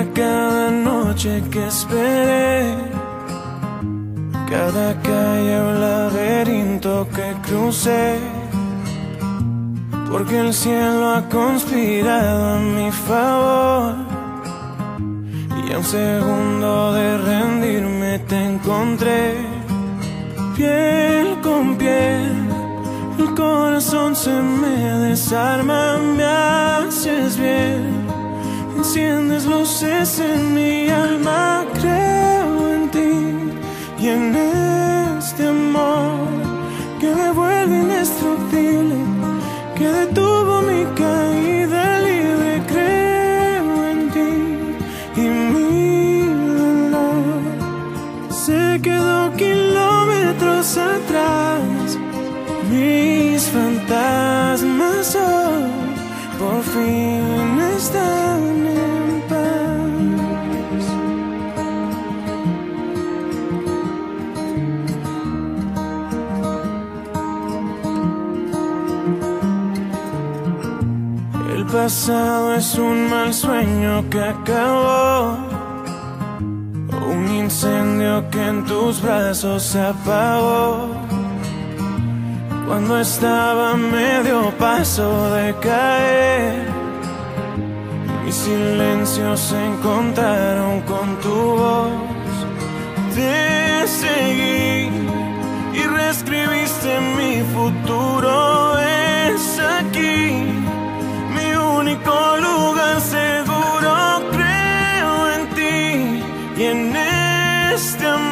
cada noche que esperé, cada calle o laberinto que crucé, porque el cielo ha conspirado a mi favor. Y a un segundo de rendirme te encontré, piel con piel. El corazón se me desarma, me haces bien. Enciendes luces en mi alma, creo en ti y en este amor que me vuelve indestructible, que detuvo mi caída libre. Creo en ti y mi dolor se quedó kilómetros atrás. Mis fantasmas hoy por fin están en paz. El pasado es un mal sueño que acabó, un incendio que en tus brazos se apagó. Cuando estaba a medio paso de caer, mis silencios se encontraron con tu voz. Te seguí y reescribiste mi futuro. Es aquí mi único lugar seguro. Creo en ti y en este amor